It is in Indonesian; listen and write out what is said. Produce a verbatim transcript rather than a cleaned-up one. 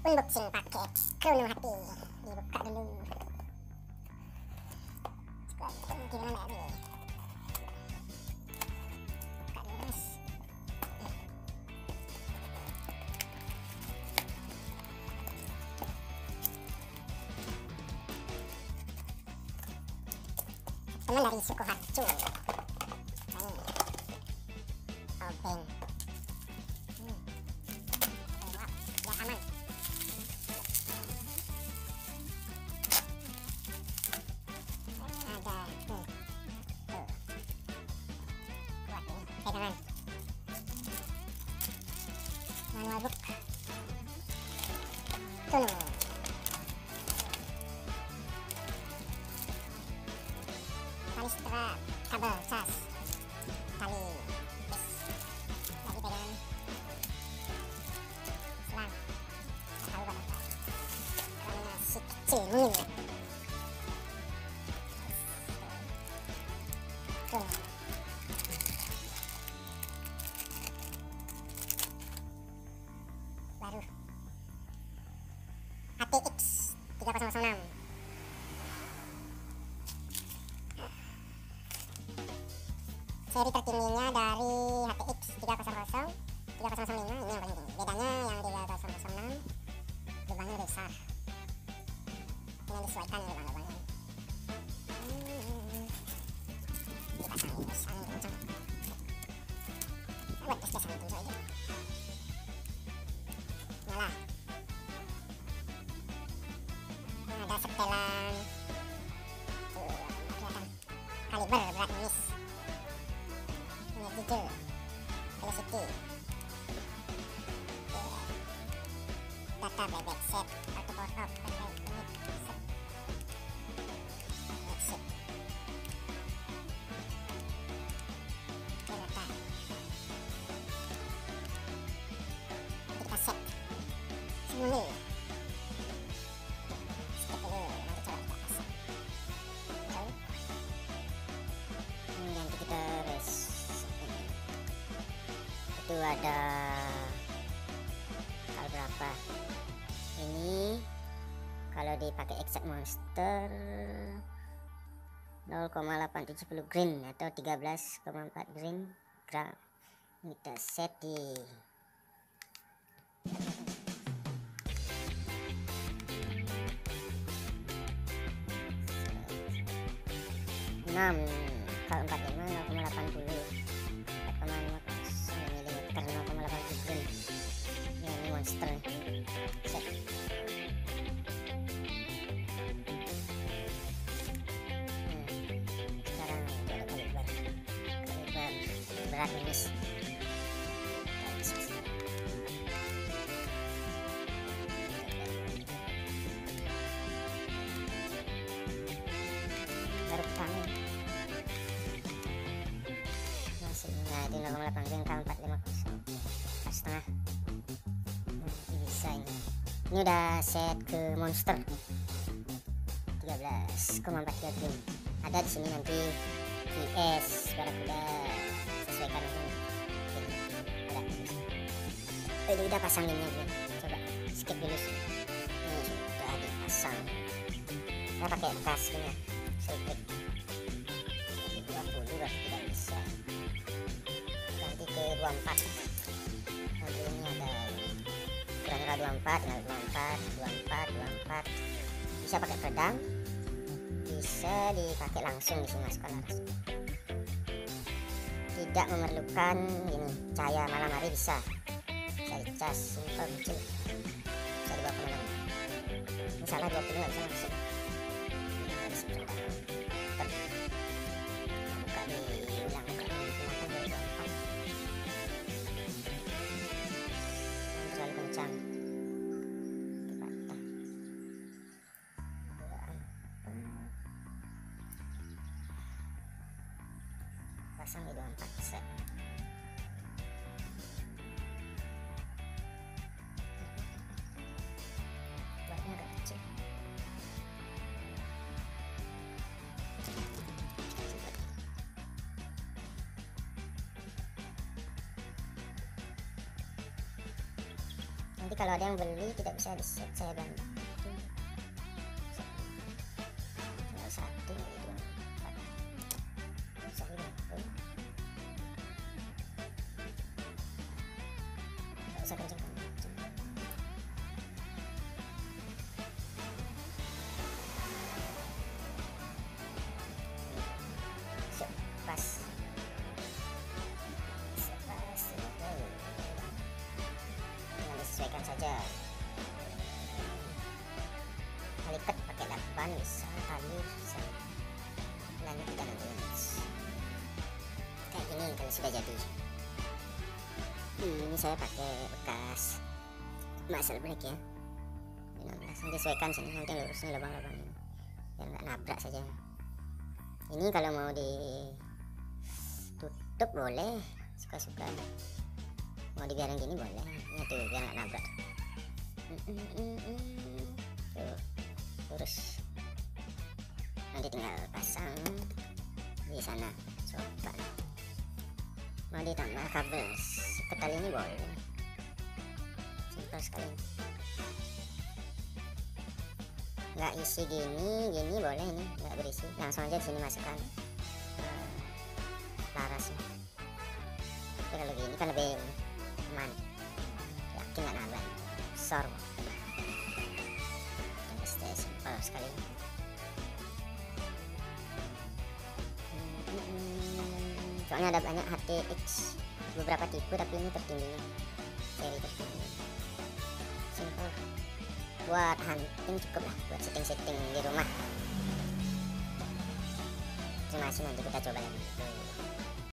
unboxing paket Chrono H P. Dibuka dulu. Coba gimana nih? Buka dulu guys. Teman dari suku Hatsu. Nah, obeng. Hmm. Wah, biar aman. Ada tuh. Tuh. Buat ini pegangan. Manual book. Tuh. Tali strap, kabel cas, tali tipis, lagi pegangan, selang, tak tahu buat apa, karena masih kecil mungkin ya. Tuh. Baru H T X tiga nol nol enam. Seri terkininya dari H T X tiga nol nol, tiga nol nol lima, ini yang paling tinggi. Bedanya yang tiga nol nol enam lubangnya lebih besar. Ini disesuaikan ya lubang-lubangnya. Hmm. Dipasang guys, angin kencang. Buat tes tes angin kencang aja. Nyala. Nah, ada setelan. Tuh, kelihatan. Kaliber berat manis. Jujur, velocity, data bebek set, auto power off, baterai unit set, exit, data, kita set, semula, skip dulu, nanti coba kita pasang, jauh, hmm, nanti kita rest. Itu ada hal berapa ini kalau dipakai exact monster nol koma delapan tujuh nol green atau tiga belas koma empat green gram. Kita set di enam kalau empat puluh lima nol koma delapan puluh empat koma lima karena nol koma delapan green. Ya, ini monster set. Hmm. Sekarang coba kaliber kaliber berat minus baru pertama masih. Nah, itu nol koma delapan green kalau empat lima setengah. Hmm, ini bisa ini. Ini udah set ke monster tiga belas koma empat tiga green. Ada di sini nanti P S barakuda sesuaikan ini. Ada. Ini udah pasang ini ya. Coba skip dulu sih. Ini sudah dipasang. Saya pakai tas ini. Selektif. dua puluh berarti tidak bisa. Ganti ke dua puluh empat. Nanti ini ada kira-kira dua puluh empat, tinggal dua puluh empat, dua puluh empat, dua puluh empat. Bisa pakai pedang, bisa dipakai langsung di sini masukkan laras. Tidak memerlukan ini cahaya malam hari bisa. Bisa dicas simple kecil. Bisa dibawa kemana-mana. Misalnya dua puluh nggak bisa masuk. Buka di ulang, buka di gunakan dua puluh empat. Terlalu kencang. Pasang di dua puluh empat set. Buatnya agak kecil. Nanti Nanti kalau ada yang beli tidak bisa di set, saya bantu. Tinggal satu, dua, empat. Sorry, nggak usah kenceng. Pas. Tinggal disesuaikan saja. Kali ikat pakai lakban bisa, tali bisa. Lanjut kita nanti kayak gini kalau sudah jadi. Ini saya pakai bekas muscle brake ya. Langsung disesuaikan sini, nanti lurusnya lubang-lubang ini biar nggak nabrak saja. Ini kalau mau ditutup boleh, suka-suka. Mau dibiarin gini boleh. Ini tuh biar nggak nabrak. Tuh, lurus. Nanti tinggal pasang di sana. Coba. Mau ditambah kabel ke tali ini boleh. Simpel sekali. Nggak isi gini, gini boleh ini, nggak berisi. Langsung aja di sini masukkan uh, larasnya. Tapi kalau gini kan lebih aman. Yakin nggak nabrak. Sor. Pasti simpel sekali. Soalnya ada banyak H T X, beberapa tipe, tapi ini tertingginya, seri tertinggi. Simple. Buat hunting cukup lah, buat setting-setting di rumah. Terima kasih, nanti kita coba lagi.